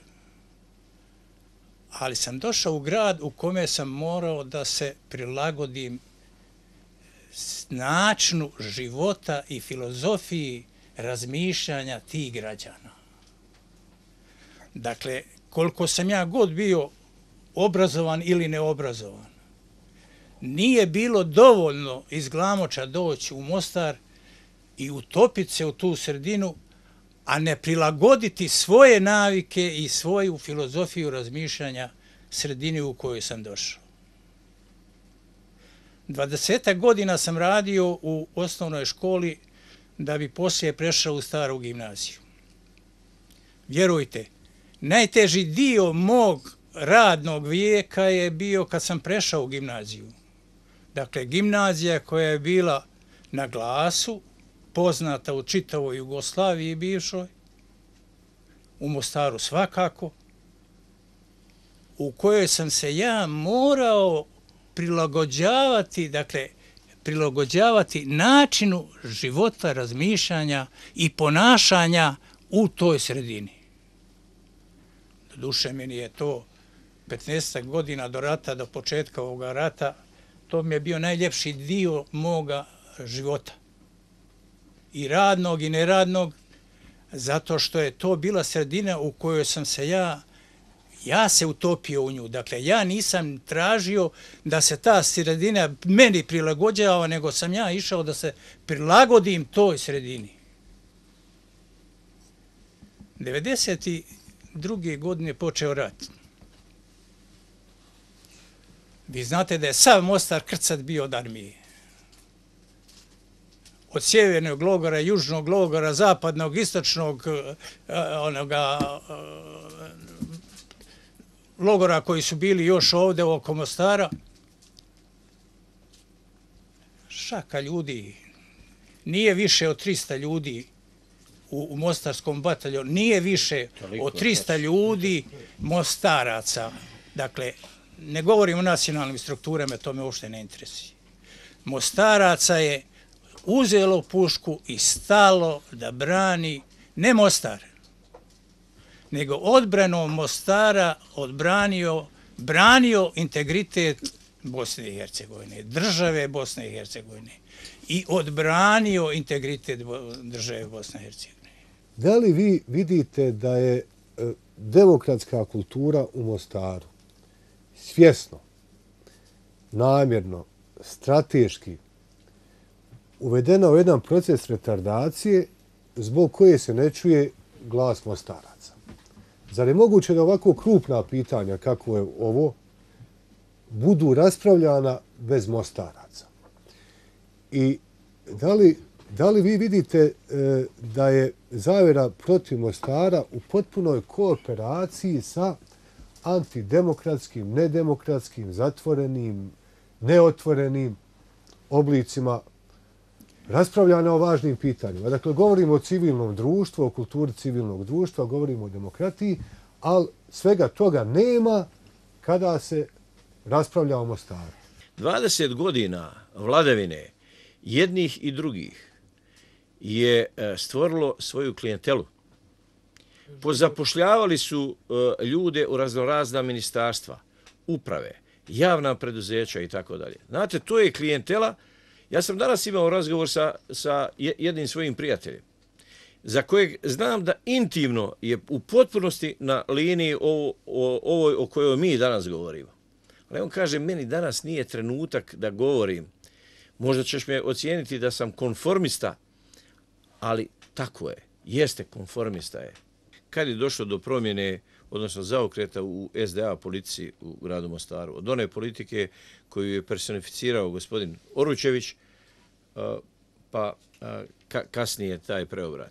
Ali sam došao u grad u kome sam morao da se prilagodim načinu života i filozofiji razmišljanja tih građana. Dakle, koliko sam ja god bio obrazovan ili neobrazovan, nije bilo dovoljno iz Glamoča doći u Mostar i utopiti se u tu sredinu, a ne prilagoditi svoje navike i svoju filozofiju razmišljanja sredini u kojoj sam došao. 20 godina sam radio u osnovnoj školi da bi poslije prešao u staru gimnaziju. Vjerujte, najteži dio mog radnog vijeka je bio kad sam prešao u gimnaziju. Dakle, gimnazija koja je bila na glasu, poznata u čitavoj Jugoslaviji bivšoj, u Mostaru svakako, u kojoj sam se ja morao prilagođavati načinu života, razmišljanja i ponašanja u toj sredini. Doduše, meni je to 15 godina do rata, do početka ovoga rata, to mi je bio najljepši dio moga života. I radnog i neradnog, zato što je to bila sredina u kojoj sam se ja se utopio u nju. Dakle, ja nisam tražio da se ta sredina meni prilagođava, nego sam ja išao da se prilagodim toj sredini. 92. godine počeo rat. Vi znate da je sav Mostar krcat bio od armije. Od sjevernog logora, južnog logora, zapadnog, istočnog, logora koji su bili još ovde oko Mostara. Šaka ljudi, nije više od 300 ljudi u Mostarskom bataljonu, nije više od 300 ljudi Mostaraca. Dakle, ne govorim o nacionalnim strukturama, to me uopšte ne interesuje. Mostaraca je uzelo pušku i stalo da brani, ne Mostar, nego odbranom Mostara branio integritet Bosne i Hercegovine, države Bosne i Hercegovine i odbranio integritet države Bosne i Hercegovine. Da li vi vidite da je demokratska kultura u Mostaru svjesno, namjerno, strateški uvedena u jedan proces retardacije zbog koje se ne čuje glas Mostaraca? Zar je moguće da ovako krupna pitanja, kako je ovo, budu raspravljana bez Mostaraca? I da li vi vidite da je zavjera protiv Mostara u potpunoj kooperaciji sa antidemokratskim, nedemokratskim, zatvorenim, neotvorenim oblicima raspravljanja o važnim pitanjima? Dakle, govorimo o civilnom društvu, o kulturi civilnog društva, govorimo o demokratiji, ali svega toga nema kada se raspravlja o Mostaru. 20 godina vladavine jednih i drugih je stvorilo svoju klijentelu. Pozapošljavali su ljude u raznorazna ministarstva, uprave, javna preduzeća i tako dalje. Znate, to je klijentela. Ja sam danas imao razgovor sa jednim svojim prijateljem, za kojeg znam da intimno je u potpunosti na liniji ovoj o kojoj mi danas govorimo. Ali on kaže, meni danas nije trenutak da govorim. Možda ćeš me ocijeniti da sam konformista, ali tako je. Jeste, konformista je. Kad je došlo do promjene, odnosno zaokreta u SDA politici u gradu Mostaru, od one politike koju je personificirao gospodin Oručević, pa kasnije taj preobrat.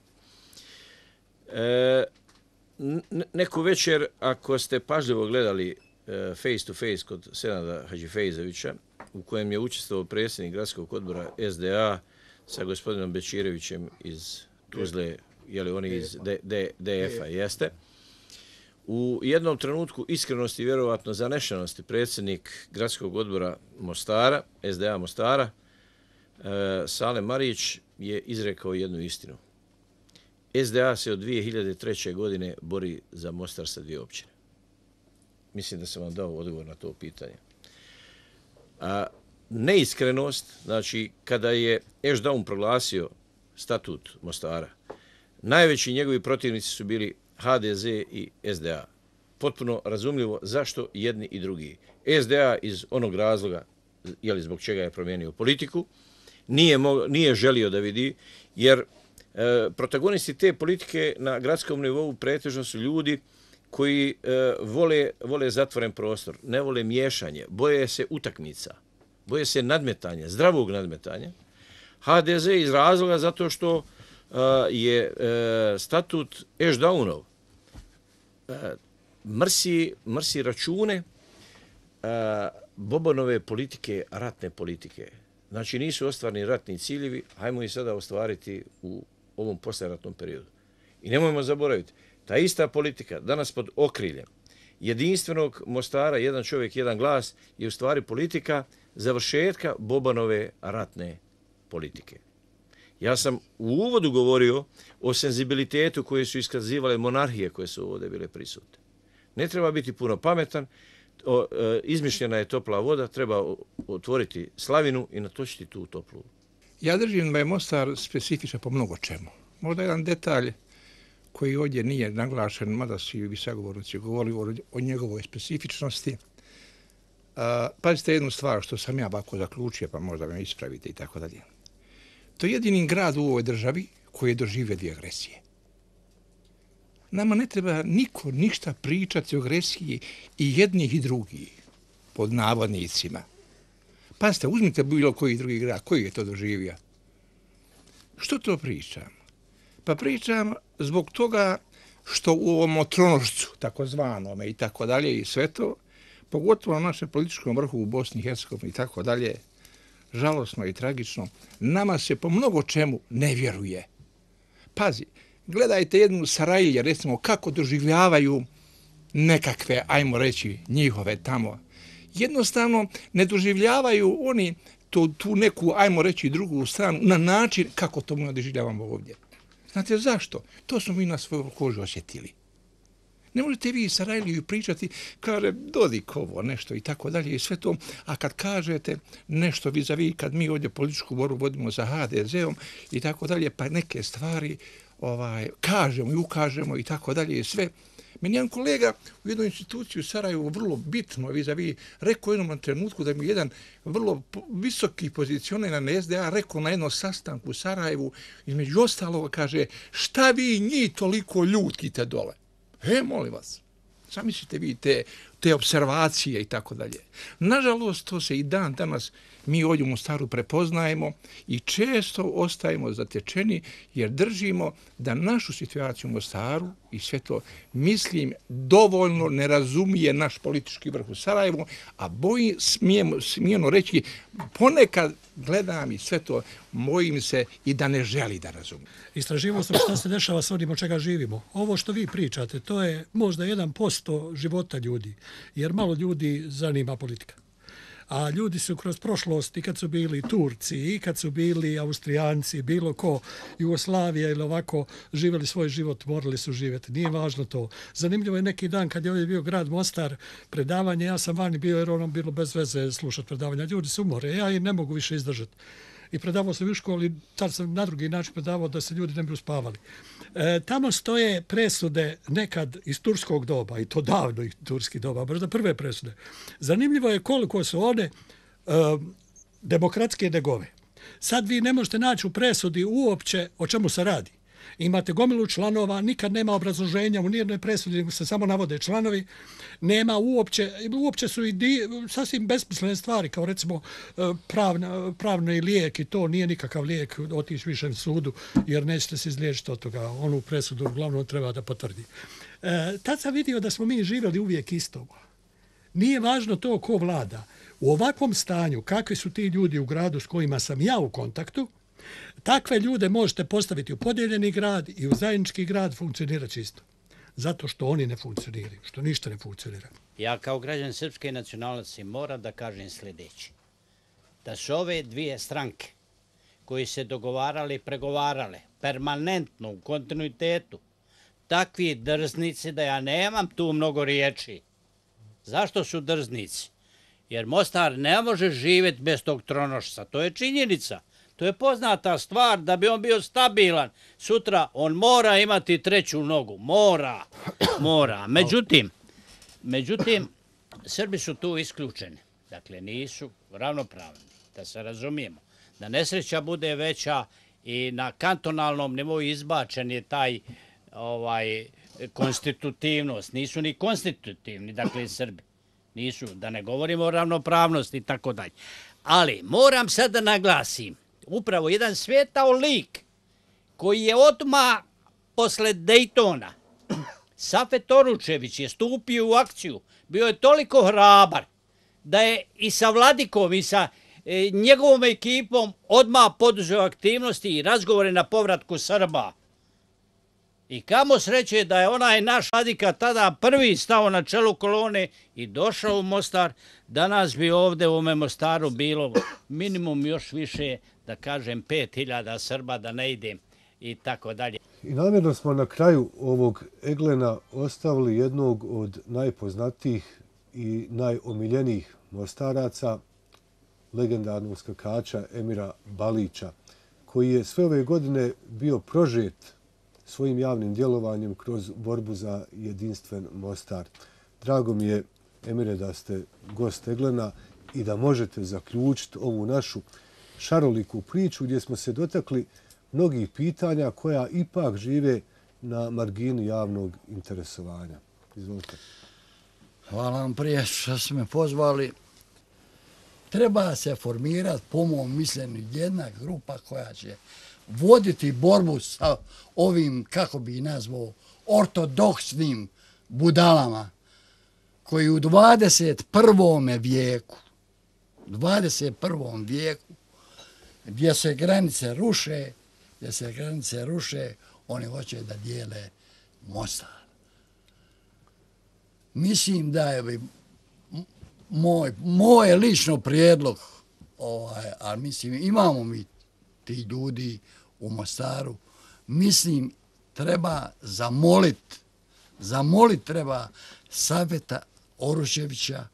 Neku večer, ako ste pažljivo gledali face to face kod Senada Hadžifejzovića, u kojem je učestvovao predsjednik gradskog odbora SDA sa gospodinom Bečirevićem iz Tuzle, je li oni iz DF-a, jeste. U jednom trenutku iskrenosti i vjerovatno zanešenosti predsjednik gradskog odbora Mostara, SDA Mostara, Sale Marić je izrekao jednu istinu. SDA se od 2003. godine bori za Mostar sa 2 općine. Mislim da sam vam dao odgovor na to pitanje. Neiskrenost, znači kada je Ešdaun proglasio statut Mostara, najveći njegovi protivnici su bili HDZ i SDA. Potpuno razumljivo zašto jedni i drugi. SDA iz onog razloga, zbog čega je promijenio politiku, nije želio da vidi, jer protagonisti te politike na gradskom nivou pretežno su ljudi koji vole zatvoren prostor, ne vole miješanje, boje se utakmica, boje se nadmetanja, zdravog nadmetanja. HDZ iz razloga zato što je statut Ešdaunov mrsi račune Bobanove politike, ratne politike. Znači nisu ostvareni ratni ciljevi, hajmo ih sada ostvariti u ovom poslijeratnom periodu. I nemojmo zaboraviti, ta ista politika danas pod okriljem jedinstvenog Mostara, jedan čovjek, jedan glas, je u stvari politika završetka Bobanove ratne politike. Ja sam u uvodu govorio o senzibilitetu koje su iskazivale monarhije koje su ovdje bile prisutne. Ne treba biti puno pametan, izmišljena je topla voda, treba otvoriti slavinu i natočiti tu toplu. Ja držim da je Mostar specifičan po mnogo čemu. Možda jedan detalj koji ovdje nije naglašen, mada su i sagovornici govorili o njegovoj specifičnosti. Pazite jednu stvar što sam ja ovako zaključio, pa možda me ispravite i tako dalje. To je jedini grad u ovoj državi koji je doživio 2 agresije. Nama ne treba niko ništa pričati o agresiji i jednih i drugih, pod navodnicima. Pazite, uzmite bilo koji drugi grad, koji je to doživio. Što to pričam? Pa pričam zbog toga što u ovom otronošcu, takozvanome i tako dalje i sve to, pogotovo na našem političkom vrhu u Bosni i Hercegovini i tako dalje, žalosno i tragično, nama se po mnogo čemu ne vjeruje. Pazi, gledajte jednu Sarajlje, recimo, kako doživljavaju nekakve, ajmo reći, njihove tamo. Jednostavno ne doživljavaju oni tu neku, ajmo reći, drugu stranu na način kako to mi doživljavamo ovdje. Znate zašto? To smo mi na svojoj koži osjetili. Ne možete vi Sarajliju pričati, kaže Dodik ovo, nešto i tako dalje i sve to, a kad kažete nešto vis-a-vis, kad mi ovdje političku borbu vodimo sa HDZ-om i tako dalje, pa neke stvari kažemo i ukažemo i tako dalje i sve. Meni jedan kolega u jednoj instituciji u Sarajevu vrlo bitno vis-a-vis rekao u jednom trenutku da mi jedan vrlo visoki pozicioniran SDA rekao na jednom sastanku u Sarajevu, između ostalog kaže, šta vi njih toliko ljutite dole? Molim vas, zamislite vi te observacije i tako dalje. Nažalost, to se i dan danas mi ovdje u Mostaru prepoznajemo i često ostajemo zatečeni jer držimo da našu situaciju u Mostaru i sve to, mislim, dovoljno ne razumije naš politički vrh u Sarajevu, a smijemo reći, ponekad gledam i sve to, bojim se i da ne želi da razumije. Istraživao sam što se dešava s onim od čega živimo. Ovo što vi pričate, to je možda 1% života ljudi, jer malo ljudi zanima politika. A ljudi su kroz prošlost, i kad su bili Turci, i kad su bili Austrijanci, bilo ko, Jugoslavija ili ovako, živjeli svoj život, morali su živjeti. Nije važno to. Zanimljivo je neki dan kad je ovdje bio grad Mostar, predavanje, ja sam vani bio jer ono bilo bez veze slušati predavanja. Ljudi se umore, ja i ne mogu više izdržati. I predavao sam u školi, tad sam na drugi način predavao da se ljudi ne bi uspavali. Tamo stoje presude nekad iz turskog doba, i to davno iz turskih doba, možda prve presude. Zanimljivo je koliko su one demokratske negove. Sad vi ne možete naći u presudi uopće o čemu se radi. Imate gomilu članova, nikad nema obrazloženja, u nijednoj presudi se samo navode članovi, nema uopće su i sasvim besmislene stvari, kao recimo pravni lijek i to nije nikakav lijek otići višem sudu, jer nećete se izliječiti od toga, onu presudu uglavnom treba da potvrdi. Tad sam vidio da smo mi živjeli uvijek isto. Nije važno to ko vlada. U ovakvom stanju, kakvi su ti ljudi u gradu s kojima sam ja u kontaktu, takve ljude možete postaviti u podijeljeni grad i u zajednički grad, funkcionira čisto. Zato što oni ne funkcioniraju, što ništa ne funkcionira. Ja kao građan srpske nacionalnosti moram da kažem sljedeće. Da su ove 2 stranke koji se dogovarali i pregovarale, permanentno, u kontinuitetu, takvi drznici da ja nemam tu mnogo riječi. Zašto su drznici? Jer Mostar ne može živjeti bez tog tronošca, to je činjenica. To je poznata stvar, da bi on bio stabilan. Sutra on mora imati treću nogu, mora. Međutim, Srbi su tu isključeni. Dakle, nisu ravnopravni, da se razumijemo. Da nesreća bude veća i na kantonalnom nivou izbačen je taj konstitutivnost. Nisu ni konstitutivni, dakle, Srbi. Nisu, da ne govorimo o ravnopravnosti i tako dalje. Ali moram sad da naglasim, upravo jedan svetao lik koji je odmah posle Dejtona, Safet Oručević je stupio u akciju, bio je toliko hrabar da je i sa Vladikom i sa njegovom ekipom odmah poduzeo aktivnosti i razgovore na povratku Srba. I kamo sreće da je onaj naš Vladika tada prvi stao na čelu kolone i došao u Mostar, danas bi ovdje u ovome Mostaru bilo minimum još više, da kažem 5000 Srba, da ne idem i tako dalje. I namjerno smo na kraju ovog Eglena ostavili jednog od najpoznatijih i najomiljenijih Mostaraca, legendarnog skakača Emira Balića, koji je sve ove godine bio prožet svojim javnim djelovanjem kroz borbu za jedinstven Mostar. Drago mi je, Emire, da ste gost Eglena i da možete zaključiti ovu našu šaroliku priču gdje smo se dotakli mnogih pitanja koja ipak žive na margini javnog interesovanja. Izvolite. Hvala vam prije što ste me pozvali. Treba se formirati, po mom mišljenju, jedna grupa koja će voditi borbu sa ovim, kako bi nazvao, ortodoksnim budalama koji u 21. vijeku, gdje se granice ruše, oni hoće da dijele Mostar. Mislim da je moj lično prijedlog, ali mislim imamo mi ti ljudi u Mostaru, mislim treba zamolit treba Safeta Oručevića,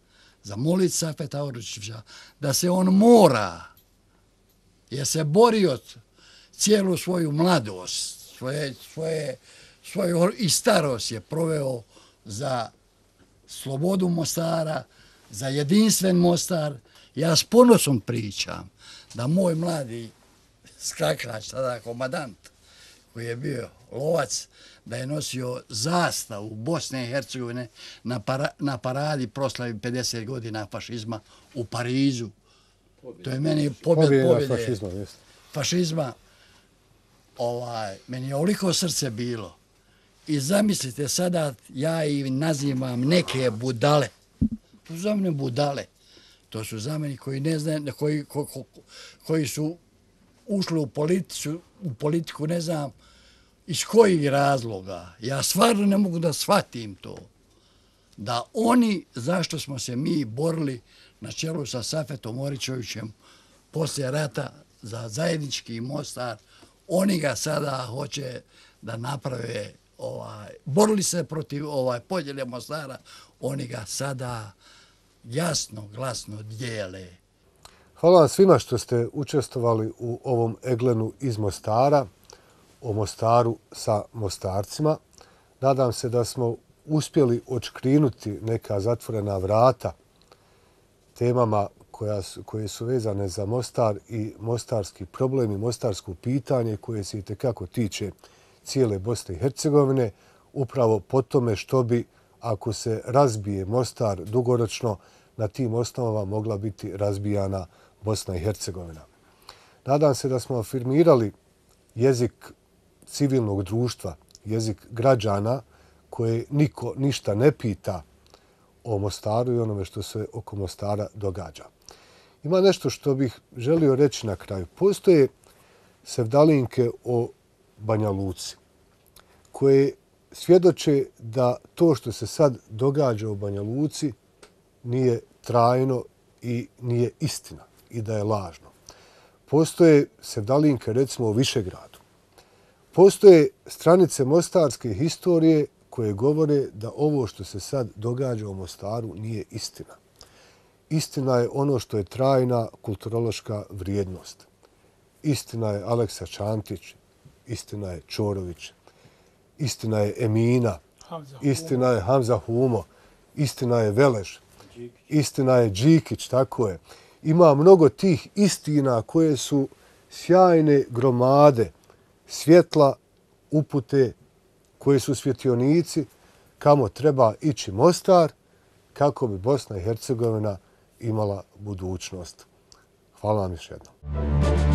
da se on mora, jer se borio cijelu svoju mladost, svoju i starost je proveo za slobodu Mostara, za jedinstven Mostar. Ja s ponosom pričam da moj mladi skakač, tada komadant, koji je bio lovac, da je nosio zastavu Bosne i Hercegovine na paradi proslavi 50 godina fašizma u Parizu. To je meni pobjede fašizma. Meni je ovoliko srce bilo. I zamislite sada, ja ih nazivam neke budale. To su za mene budale. To su za mene koji ne znaju, koji su ušli u politiku, ne znam iz kojih razloga. Ja stvarno ne mogu da shvatim to. Da oni, zašto smo se mi borili na čelu sa Safetom Oručevićem poslije rata za zajednički Mostar, oni ga sada hoće da naprave, borili se protiv podjele Mostara, oni ga sada jasno, glasno dijele. Hvala vam svima što ste učestvovali u ovom Eglenu iz Mostara, o Mostaru sa Mostarcima. Nadam se da smo uspjeli odškrinuti neka zatvorena vrata temama koje su vezane za Mostar i mostarski problem i mostarsko pitanje koje se itekako tiče cijele Bosne i Hercegovine, upravo po tome što bi, ako se razbije Mostar dugoročno, na tim osnovama mogla biti razbijana Bosna i Hercegovina. Nadam se da smo afirmirali jezik civilnog društva, jezik građana koje niko ništa ne pita o Mostaru i onome što se oko Mostara događa. Ima nešto što bih želio reći na kraju. Postoje sevdalinke o Banja Luci koje svjedoče da to što se sad događa u Banja Luci nije trajno i nije istina i da je lažno. postoje sevdalinke recimo u Višegradu. Postoje stranice mostarske historije koje govore da ovo što se sad događa u Mostaru nije istina. Istina je ono što je trajna kulturološka vrijednost. Istina je Aleksa Čantić, istina je Čorović, istina je Emina, istina je Hamza Humo, istina je Veleš, istina je Đikić, tako je. Ima mnogo tih istina koje su sjajne gromade svjetla, upute, koje su svjetionici kamo treba ići Mostar kako bi Bosna i Hercegovina imala budućnost. Hvala vam još jednom.